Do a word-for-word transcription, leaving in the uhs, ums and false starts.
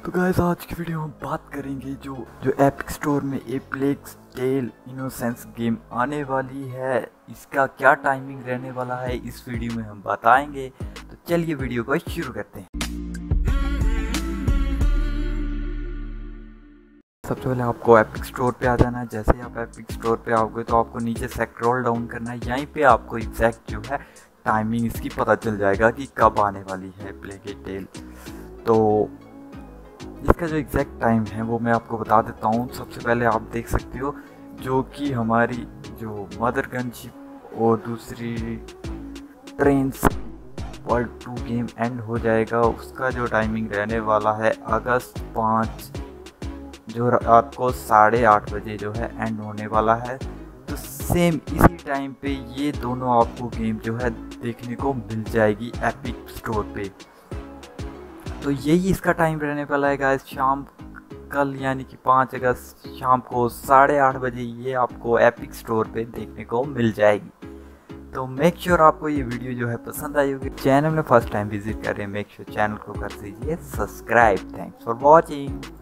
तो गाइस आज की वीडियो में बात करेंगे जो जो एपिक स्टोर में A Plague Tale Innocence game आने वाली है, इसका क्या टाइमिंग रहने वाला है इस वीडियो में हम बताएंगे। तो चलिए वीडियो को शुरू करते हैं। सबसे पहले आपको एपिक स्टोर पे आ जाना है। जैसे ही आप एपिक स्टोर पे आओगे तो आपको नीचे स्क्रॉल डाउन करना है। यहीं पे आपको एग्जैक्ट जो है टाइमिंग इसकी पता चल जाएगा कि कब आने वाली है प्लेग टेल। तो इसका जो एग्जैक्ट टाइम है वो मैं आपको बता देता हूँ। सबसे पहले आप देख सकते हो जो कि हमारी जो मदर गनशिप और दूसरी trains world two game end हो जाएगा, उसका जो टाइमिंग रहने वाला है अगस्त पाँच, जो रात को साढ़े आठ बजे जो है एंड होने वाला है। तो सेम इसी टाइम पे ये दोनों आपको गेम जो है देखने को मिल जाएगी एपिक स्टोर पे। तो यही इसका टाइम रहने वाला है गाइस, शाम कल यानी कि पाँच अगस्त शाम को साढ़े आठ बजे ये आपको एपिक स्टोर पे देखने को मिल जाएगी। तो मेक श्योर आपको ये वीडियो जो है पसंद आई होगी। चैनल में फर्स्ट टाइम विजिट कर रहे हैं, मेक श्योर चैनल को कर दीजिए सब्सक्राइब। Thanks for watching.